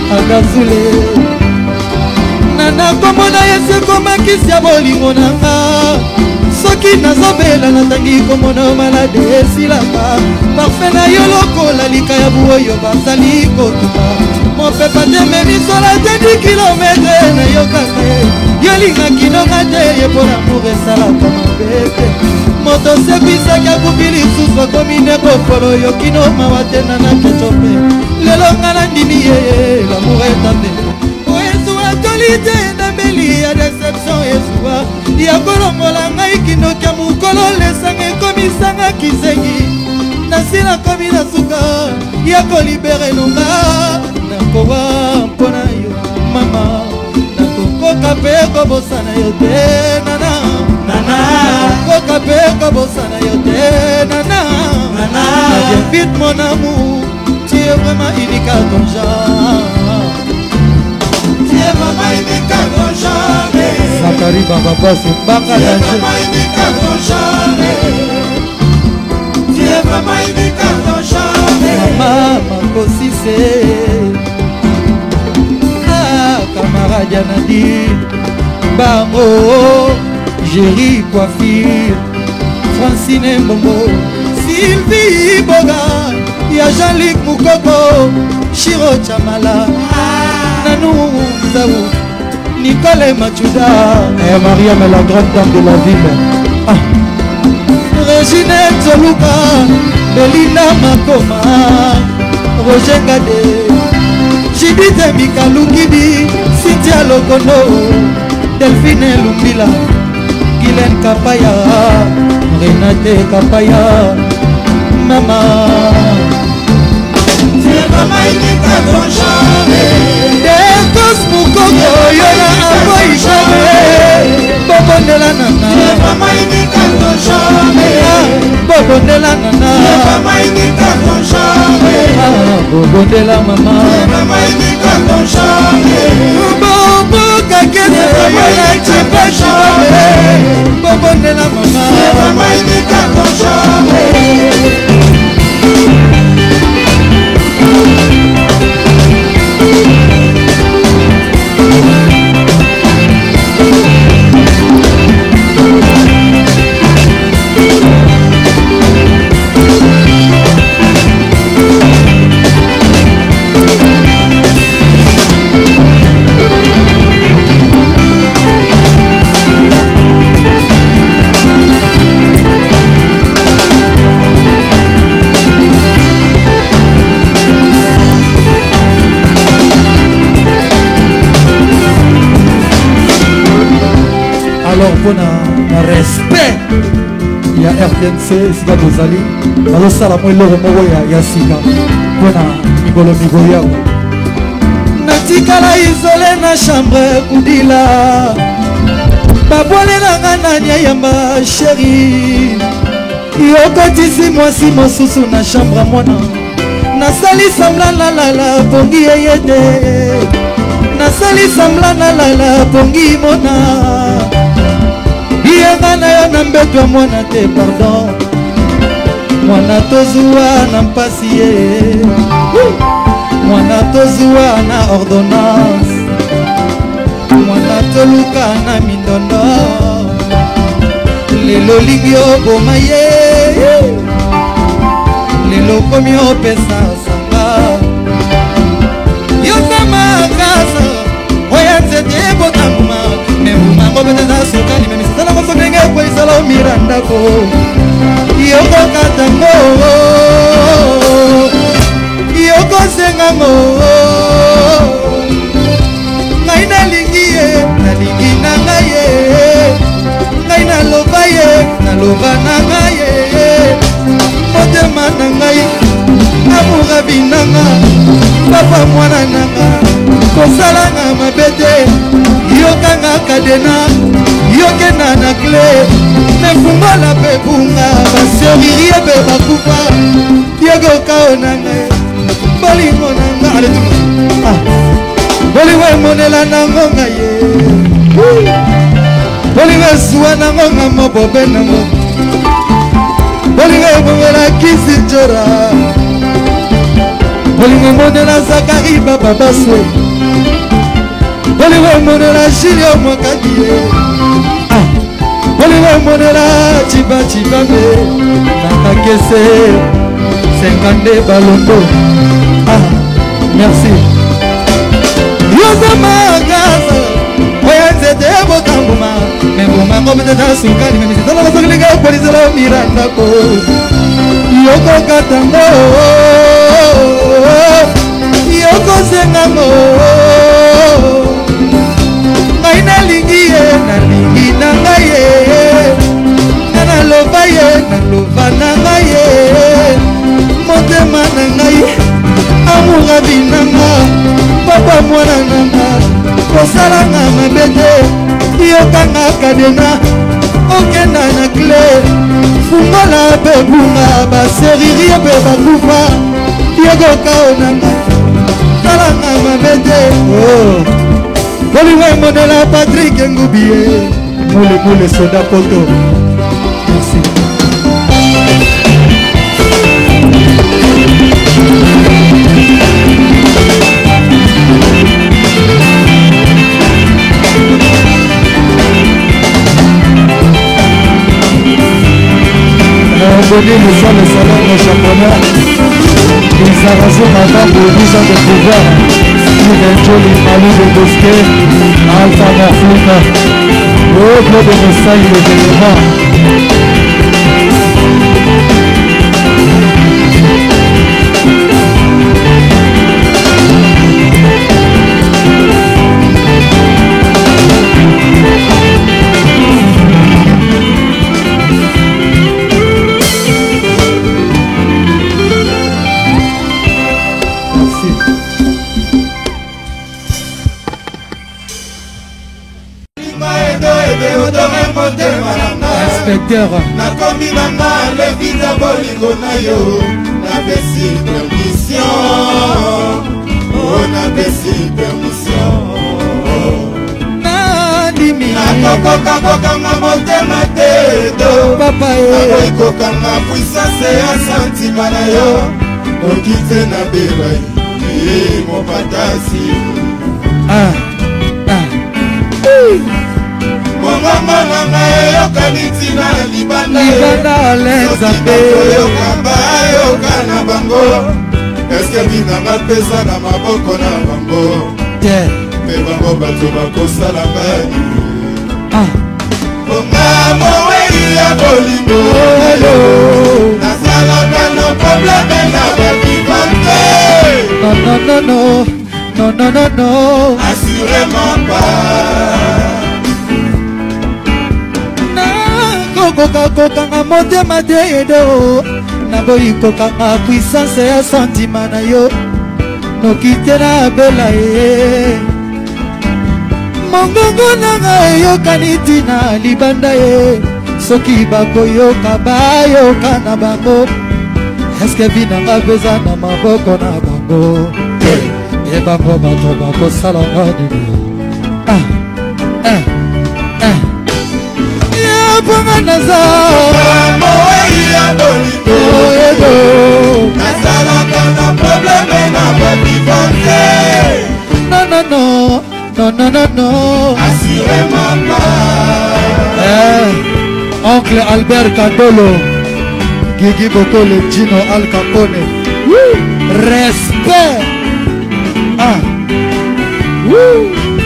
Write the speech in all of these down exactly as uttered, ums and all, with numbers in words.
Agazule Nana komona yese komakisi ya bolingo nanga soki nazobela natangi komona malade esilaka parfait na yo lokola likaya buoyo bazali kotuka mopepa te memisola te di kilometre na yo kaka yo lingaki nonga te ye mpo namour esalaka mabe te moto sekwisaki akufi lisusu akomine kopolo yokino mawa te nana keco mpe lelo nga nandimi ye lamour etambe oyezuwa toli te ndambeli ya deception ezuwa ya kolongola ngai kindoki ya mokolo lesanga ekomisanga kizengi nasila komi na suka ya kolibere nonga nakowa mpona yo mama nakokoka mpe kobosana yo te nana nana koka mpe kobosana yo te nana nana vite mon amour tu es vraiment unique à ton genre tu es vraiment unique à ton genre Zakari Baba Basso Banga tu es vraiment unique à ton genre tu es vraiment unique à ton genre mama makosi se ah camarade Yanadi Bango Géry Coiffure Francine Mbombo Sylvie Boga ya Jean-Luc Moukoko Chiro Chamala Nanou Zaou Nicole Machuda et Mariam la grande dame de la ville ah. Regine Zoluka Belinda Makoma Roger Gade Jidite Mikalungidi Cynthia Lokono Delphine Lumbila Guylaine Kapaya Renate Kapaya Mama tu es vraiment unique à ton genre Dekos Moukoko Yona Aboy Jamais Bobondela Nana tu es vraiment unique à ton genre Bobondela Nana tu es vraiment unique à ton genre Bobondela Mama tu es vraiment unique à ton genre Bobo Kakese Yona Chipa Jamais Bobondela Mama tu es vraiment unique à ton genre alors pour na respect il y a R T N C sika bozali bazosala mwa eloko moko ya sika mpona mikolo mikolo yako natikala isole na chambre kudila babwale nanga nani ayamba sheri yokotisi mwasi mosusu na chambre mwana nasali sambla lalala pongi yeye te nasali sambla lalala pongi mona yenga na yo na mbetwa mwana te pardon mwana tozuwa na mpasi ye mwana tozuwa na ordonnance mwana toluka na mindondo lelo lingi oboma ye lelo komi opesa sanga yoza makasa oya nzete ebotanguma mebumango beteza sokali memisala ndenge kweisala omira ndako yokokatango yokosengango ngai nalingi ye nalingi na ngai ye ngai naloba ye naloba na ngai ye motema na ngai amoura binanga papa mwana nanga kosalanga mabe te yokanga kadena yokena na cle mefungola mpe bunga baseriri ebe bakufa yokokao na ngai bolingo na nga aletumo bolingo emonela nango ngai ye bolingo esuwa nango nga mobobe nango bolingo ebongela kisi njora olingo monela Zakari Baba Baso olingo monela Julio Mwakadie olingo monela Chiba Chibambe Nakakese Senkande Balondo. Ah, merci. Yoza Magaza Oya Nzete Bokambuma Membuma Ngobete Sukani Memisi Tala Basokiliga Polisela Miranda Ko Yoko Katango Yoko Sengango Ngai nalingi ye nalingi na ngai ye Nana lova ye nalova na ngai ye Motema na ngai amour abinanga papa mwana nanga kosalanga mabete yokanga kadena okenda na cle fungola mpe bunga baseririe mpe bakufa yokoka onanga talanga mabete bolingo emonela Patrick Ngubie mule mule soda poto. Merci. Abonné le sol le salaire de championnat. Les arrachés maintenant pour dix ans de pouvoir. Steven Jolie, Malou de Bosquet, Alpha Morphine. Au club de Messaï, le événement. Inspecteur nakomi mama levita bolingo na yo napesi permission oh napesi permission nandimi nakokoka kokanga motema te do papa nakoikokanga puissance ya santima na yo noki te na bebai mopatasi ah ah Mongomanga eyokani tina libanda libanda lenzambe oyokamba yokana bango eske binanga pesa na maboko na bango te me bango bato bakosala ngani ah onga mowei ya bolingo nasalaka no probleme na bakivante non non non non non non non non assurément pas koka kokanga motema te edo naboyi kokanga puissance ya santima na yo noki te na bela ye mongongo nanga eyokani tina libanda ye soki bakoyoka bayoka na bango eske vi nanga peza na maboko na bango e bango bato bakosalanga nini ah ah ah Ponga naza mowei ya bolingo edo nasalaka na probleme na bakivante non non non non non non non assurément pas eh oncle Albert Candolo Gigi Bokole Gino Al Capone respect ah woo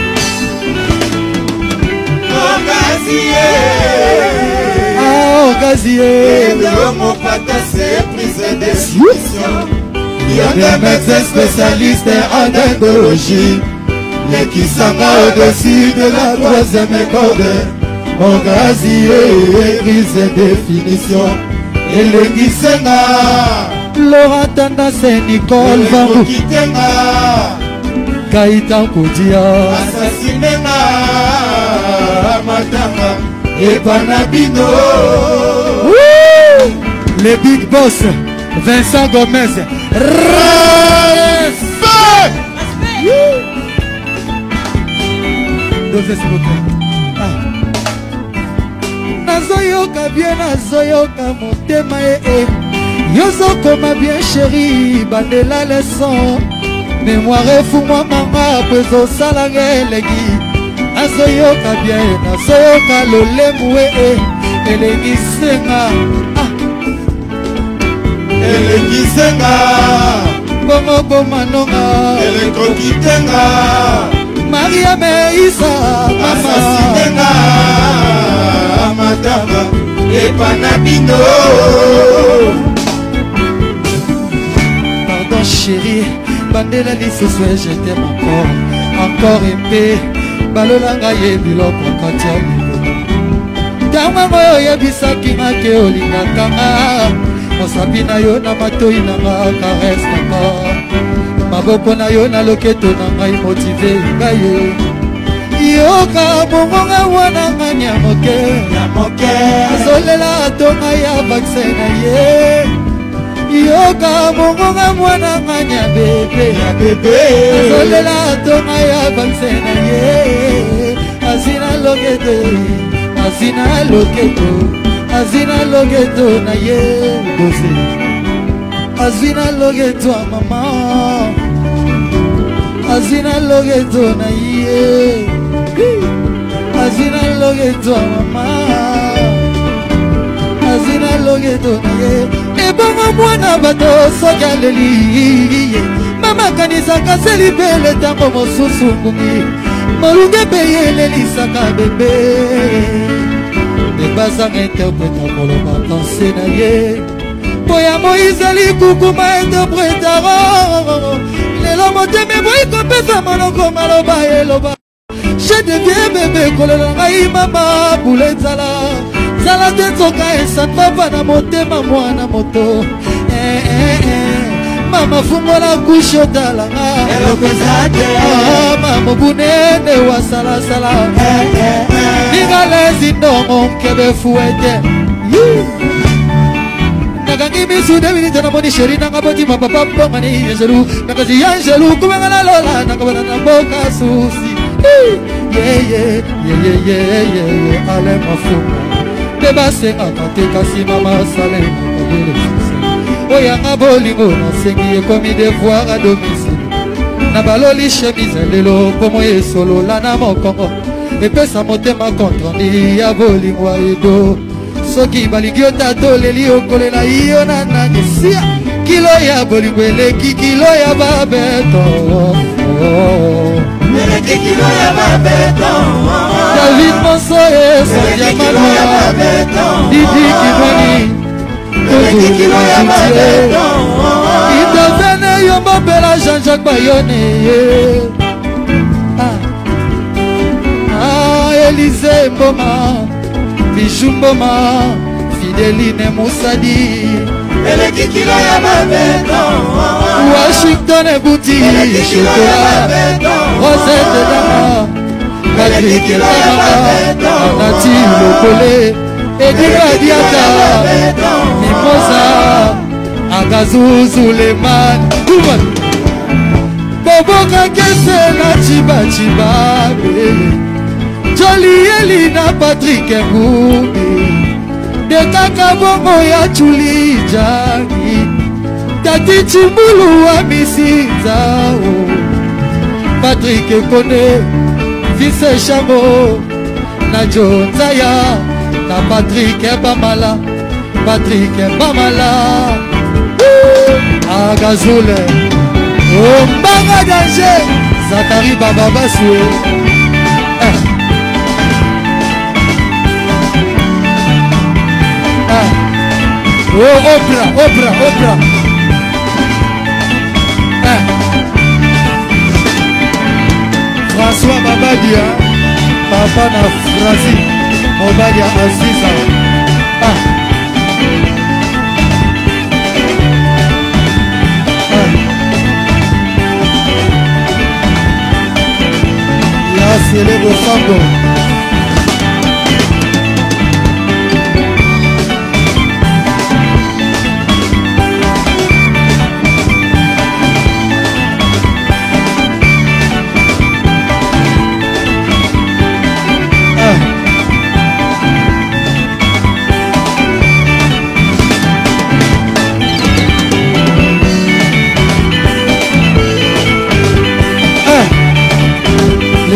Gazier, mon pata c'est prise de décision. Il y a des médecins spécialistes en endologie, les qui sont au-dessus de la troisième corde. Mon gazier, prise de définition. Et les qui sont Laurent Tanda c'est Nicole Vangou Kaïta Koudia assassiné Matama et Panabino. Les big boss Vincent Gomez respect. Dosez s'il vous plaît. Ah. Nazoyoka bien nazoyoka motema e e Yozokoma bien chéri bandela leçon mémoire fou moi manga peso salangelegi azoyoka bien nazoyoka lolemu e elengi senga elengi senga bongo bomanonga elekoki tenga Maria Meisa asasinenga madama epana bino. Pardon chérie bandela lisusu je t'aime encore encore épée balolanga ye biloko katia ntango oyo oyebisaki nga ke olingaka nga mosapi na yo na matoi na nga karese nanga maboko na yo na loketo na ngai motive ngai ye yoka bongonga wana nga nya moke azolela atonga ya vaksin na ye yoka bongonga mwana nga nya bebe azolela atonga ya vaksin na ye azina loketo azina loketo azina loketo na ye bose azina loketo a mama azina loketo na ye azina loketo a mama azina loketo na ye ebongo mwana bato soki aleli mama kanisaka selibele ntango mosusu ngungi molunge mpe yelelisaka bebe ebazanga interpreta koloba kanse na ye mpo ya moizali kukuma interpretaro lelo motema eboyi kopesa monoko maloba eloba je devie bebe kolela ngai mama bula ezala zala te nzoka esambava na motema mwana moto mama fungola kushe otalanga mama bunene wasalasala ningalezi ndongo nkebe fuete nakangi misu debilite namoni sheri nanga botima papa bongani angelu nakazi ya angelu kubengana lola nakabana na mboka susi yeye yeye ale mafunga bebasengaka te kasi mama sale oyanga bolingo nasengi ekomi devoir a domicile na baloli chemise lelo mpomo esolola na mokongo epesa motema kontrandi ya bolingo edo soki balingi otatoleli okolela yo na nanisia kilo ya bolingo eleki kilo ya babeto eleki kilo ya babeto David Monsoye Sadia Manoa Didi Kibani eleki kilo ya babeto idovene yo mopela Jean-Jacques Bayone ah Élysée Mboma Bijou Mboma Fideline Moussadi eleki kilo ya babeto Washington Ebouti Chocolat Rosette Dama Patrick Elama Nati Lokole Edika Diata Mimosa Agazou Zuleman Kuman Boboka Kese na Chiba Chiba Joli Elina Patrick Mboubi de kaka bongo ya chuli jani Tati Chimbulu wa Misinzao Patrick Kone Vice Chamo na John Zaya na Patrick Bamala Patrick Bamala Agazule Ombanga danger Zakari Baba Basue eh. Oh, Oprah, Oprah, Oprah. Ah. François Babadia, papa na Frazi, Mobadia Aziza. Ah. Ah. Ya célèbre Sango.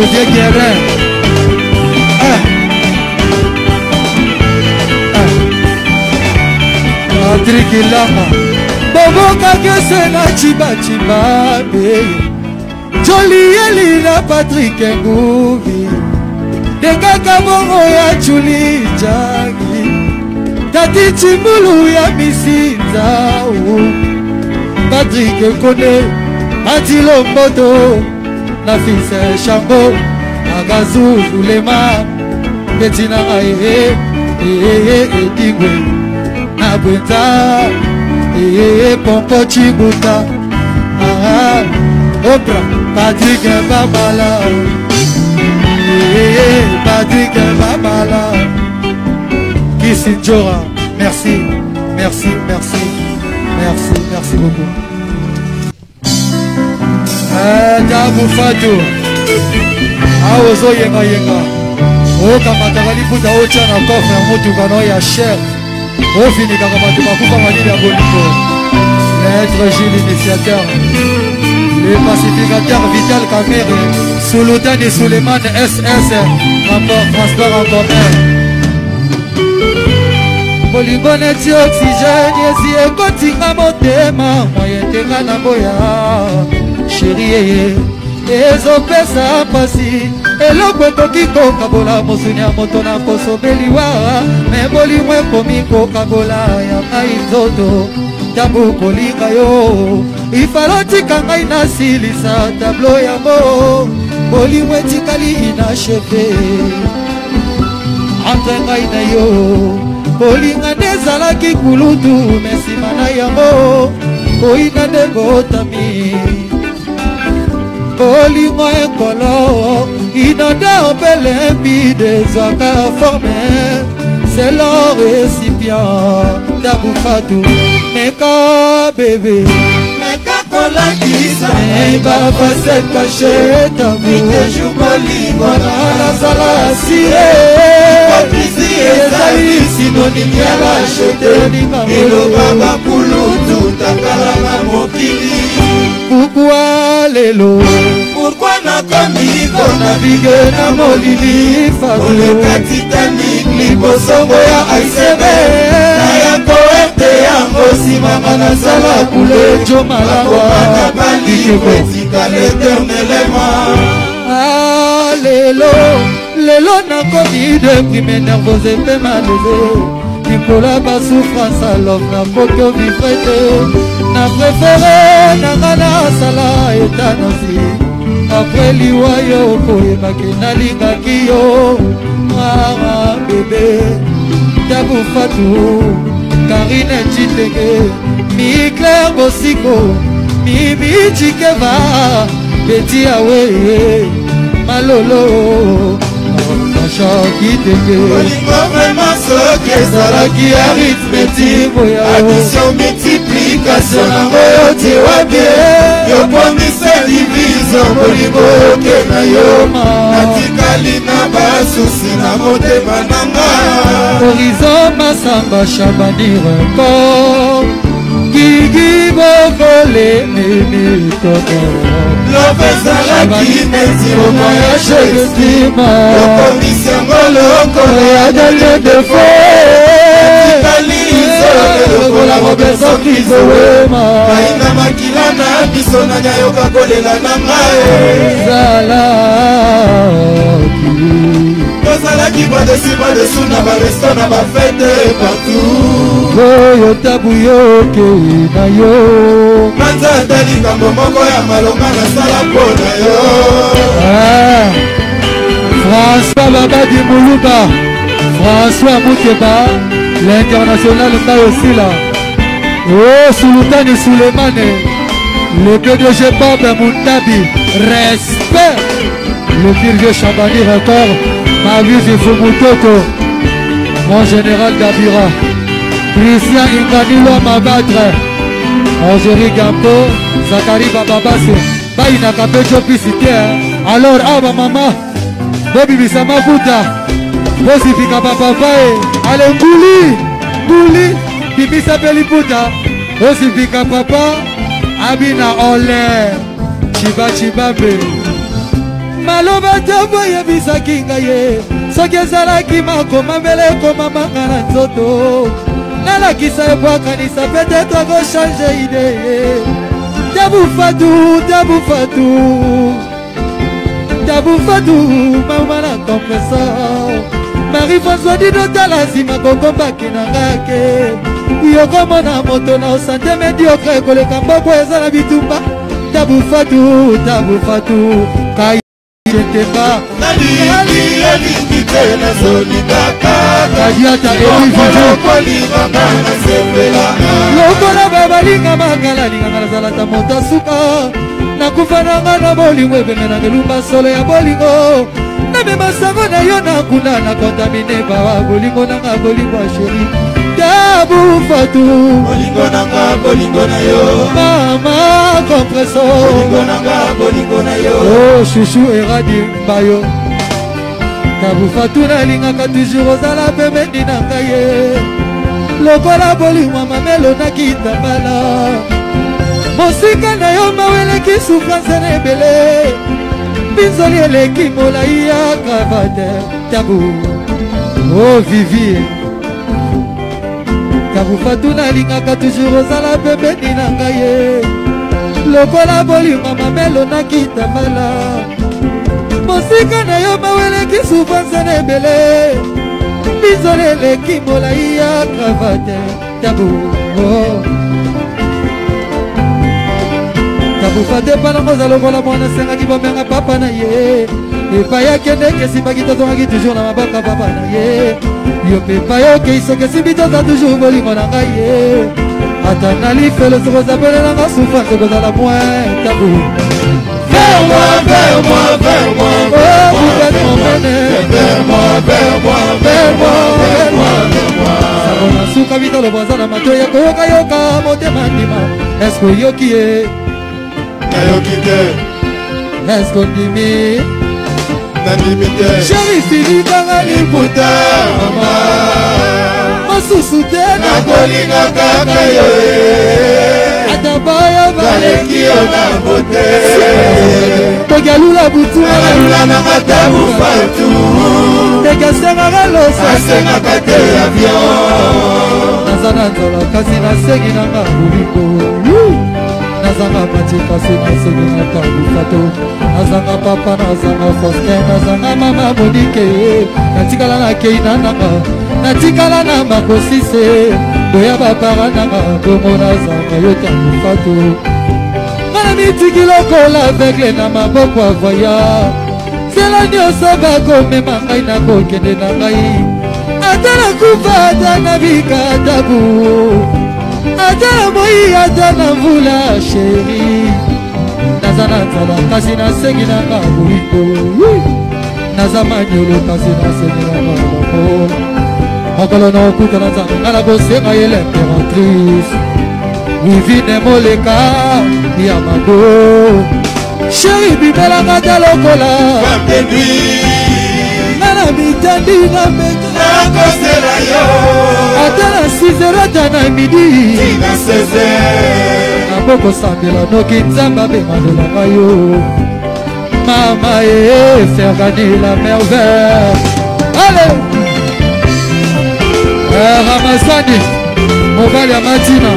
Olivier Guérin. Ah. Ah. Patrick Ilama. Bobo Kakese na chiba chiba be. Jolieli na Patrick Nguvi. Dekaka bongo ya Chuli Jagi. Tati Chimbulu ya Misinza. Patrick Kone. Atilo Mboto. Na fils Chambo. Agazu Zulema. Betina aye. Eh Edigwe. Na Bwenta. Eh Pompo Chibuta. Ah. Oprah. Patrick Babala. Eh Patrick Babala. Kissinjora. Merci. Merci. Merci. Merci. Merci beaucoup. Tabu Fatou. Aozo yenga yenga. Oka matakali puta ocha na kofre mutu kano ya cher. Ofini kaka matu makufa manini ya boliko. Maître Gilles initiateur. Le pacificateur Vital Kamere. Sultan et Suleiman S S. Rapport transport en commun. Bolingo neti oxygène yesi ekotinga motema. Moyen tenga na boya. Chérie, ezopesa pasi eloko ekoki kokabola mosuni ya moto na poso beliwa me molimo ekomi kokabola ya ngai nzoto ntango kolinga yo ifalotika ngai nasilisa tablo yango molimo etikali inacheve entre ngai na yo kolinga nde ezalaki kulutu me nsima na yango koyina nde botami Bolingo ekolo inonde opelembi dezwaka forme c'est leur récipient Tabu Fatou meka bébé meka kolakisa meba facette cachée Tabu toujours bolingo na sala sire hypocrisie ezali synonyme ya lâcheté elobaka kulutu takalaka mokili. Pourquoi lelo? Pourquoi na kamiko na bige na molili fago? Ole Titanic libosongo ya aisebe na ya poete yango simama na sala kule jo malawa na bali kwetika l'éternellement. Ah lelo, lelo na komi deprime nervose pe malaise. Nicola ba souffrance alors na poko vivre na préféré na ngana sala etanasi après liwayo koyebaki nalingaki yo mama bébé Tabu Fatou Karine Chiteke mi Claire Bosiko Mimi Chikeva Beti Awe Malolo Olingo vraiment soki ezalaki arithmétique addition multiplication nango yoti wabie yokomisa division bolingo oke na yo natikali na basusi na motema nanga horizon masamba Chabani record Gigi Bokole Mimi Toto Lopezalaki neti omoyage estima Yokomisiango loko ya dele defo Tikalizo lokola Robertson Kizowema Maina makila na biso na nyayoka kolela na ngae Zalaki Tozalaki pas-dessus pas-dessous na baresto na bafete partout Oyo Tabu yoke na yo Manza atali kambo moko ya malonga na sala pona yo Ah François Babadi Mouluba François Moukeba l'international pas aussi là Oh Sultani Souleymane le P D G Bob Moutabi respect le pire Chabani record Marius Ifumutoko mon général Dabira Christian Inganilo Mabatre Angérie Gampo Zakari Bababase Baina Kapecho Pisite alors Aba Mama Bobi Bisama Buta Bosifika Bababae Ale Mbuli Mbuli Bibisa Peliputa Bosifika Papa Abina Ole Chiba Chibabe maloba te boyebisaki ngai ye soki ezalaki makoma mbele ekomamanga na nzoto nalakisa ebwakanisa peut-être akochange ide ye tabufatu tabufatu tabufatu mama na kompresor Marie-François dino tala nsima kokombaki na ngake yokomona moto na osante mediocre koleka mboko eza na bitumba tabufatu tabufatu kai Temba Nali elingi te nazolingaka Kadiata kolingaka nasepelaka lokola babalinga makala linganga nazalata moto asuka nakufa nanga na bolingo ebemenanga elumba solo ya bolingo namema sango na yo nakunda na kontamine bawa bolingo nanga bolingo ya sheri tabufatu bolingo nanga bolingo na yo mama kompreso bolingo nanga bolingo na yo oh chouchou eradi bayo tabufatu nalingaka toujours ozala pembeni na ngai ye lokola bolingo mamelo nakitambala mosika na yo maweleki souffrance na ebele binzoli eleki molai ya cravate tabu oh vivi tabufatu nalingaka toujours ozala pembeni na ngai ye lokola bolingo mamelo nakitambala mosika na yo maweleki souffrance na ebele bizoli eleki molai ya cravate tabu oh. Tabufate pana moza lokola mwana sengaki bomenga papa na ye epai akendeki esimbaki tozongaki toujours na mabaka papa na ye yo mpe epai okei soki esimbi toza toujours bolingo na ngai ye ata nalifelo soki ozapelelanga souffrance ekozala moins tabu vers moi, vers moi, vers moi, oh vous êtes mon bonheur vers moi, vers moi, vers moi, vers moi, vers moi. sabona suka bitolo bwaza na mato ya koyokayoka motema ndima eske oyoki ye nayoki te eske ondimi nandimi te sheri filikanga liputa mama mosusu te nakolinga kaka yo ata baya baleki yo na bote tokialula butu alula na matabufatu teke asengaka loso asengaka te avion naza na nzala kasi nasengi nanga bolingo nazanga pati kasi nasengi na tabufato nazanga papa nazanga foster nazanga mama monike natikala na kei na nanga natikala na makosise boya bapara nanga bongo nazanga yo tabufato ngana mitiki lokola aveugle na maboko ya voya nzela nyonso bakomema ngai nakokende na ngai ata nakufa ata nabika tabu ata na moi ata na mvula sheri naza na nzala kasi nasengi nanga bolingo naza manyolo kasi nasengi nanga loko mokolo na okuta na nzanga nga na kosenga ye l'impératrice wivine moleka ya mado sheri bimelanga ta lokola nga na mitandi na meka nakosela yo ata na six heures ata na midi tina seze nabokosambela noki nzambe abemandelanga yo mama e fergani la merveille ale ramasani mobali ya matina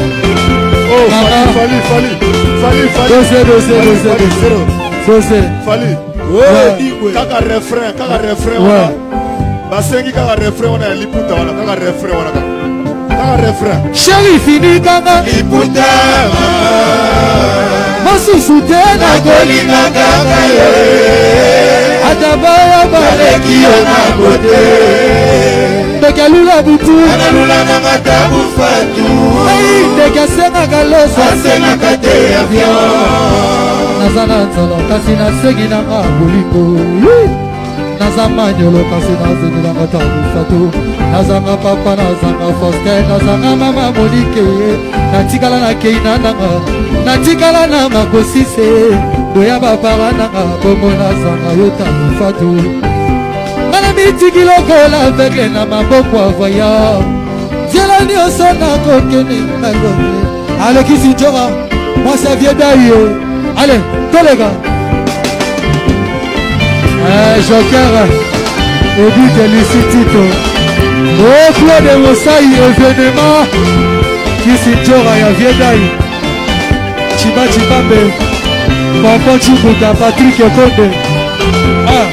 dose dose dose dose fali kaka refrain kaka refrain wana basengi kaka refrain wana ya liputa wana kaka refrain wana kaka refrain sheri fini kanga liputa mosusu te nakolinga kaka yo ata baya baleki yo na bote ndeke alula butu analula na matabufatu ndeke asengaka loso asengaka te avion naza na nzala kasi nasengi nanga bolingo naza manyolo kasi nazengelanga tabufato nazanga papa nazanga foster nazanga mama monike natikala na kei na nanga natikala na makosise boya bapara nanga bongo nazanga yo tabufato ngana mitiki lokola aveugle na maboko ya voya nzela nyonso nakokende ngangoe alekisi njoka mwasi avie dai ye ale tolega Joker Ebi Delicitito Oh Claude Mosai événement Kisinjora ya Viedai Chiba Chibambe Papa Chukuta Patrick Konde Ah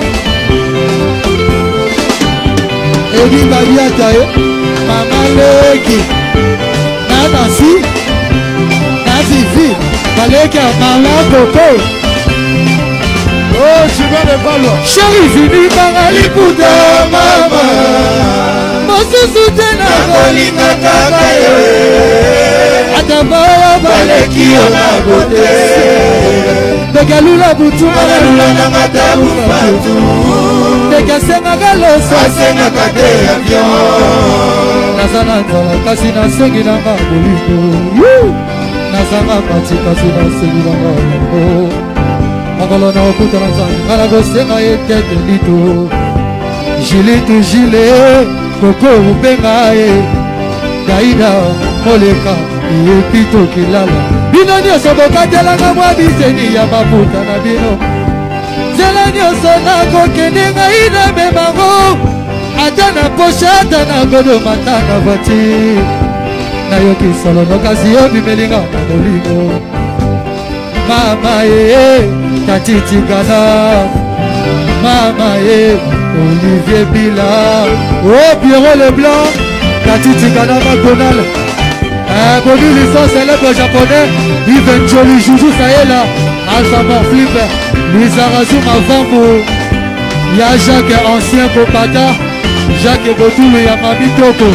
Ebi Babiata Mama Leki Nanasi Nazifi Baleki Mama Coco Oh, tu viens de Valois. Chérie, fini par Aliputa, maman. Mosusu tena Nakolinga kaka yo. Atabaya baleki yo na bote. Begalula butu Begalula na matabu patu. Begasenga galoso. Asenga kate avion. Nazana nzala kasi nasengi na maboliko. Nazanga pati kasi nasengi na maboliko. Mokolo na okuta na nzambe ngala kosenga ye tete lito Jilitu jile koko upenga ye Daida moleka yepito kilala Bino nyoso bokatelanga mwa biseni ya mafuta na bino Zela nyoso nako kende ngai na memango Ata na posha ata na godo mata na vati Na yoki solono kasi yo bimelinga na molimo Mama ye Tati Gana Mama ye Olivier Bila Oh Pierrot Leblanc Tati Gana McDonald Un connu licence célèbre japonais Yves Njoli Joujou ça est là Alpha Morflip Lisa Razuma Vambo Y'a Jacques ancien Kopata Jacques Botoulou Yamami Toko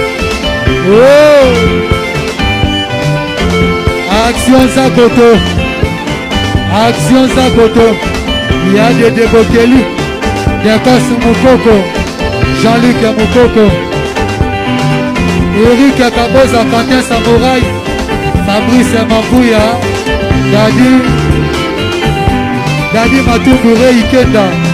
Oh Action Zakoto Action Zakoto, il y a des Debokeli, des Kos Moukoko, Jean-Luc Moukoko, Eric Kaboza, Quentin Samouraï, Fabrice Mambouya, Dadi, Dadi Matoubure Ikeda.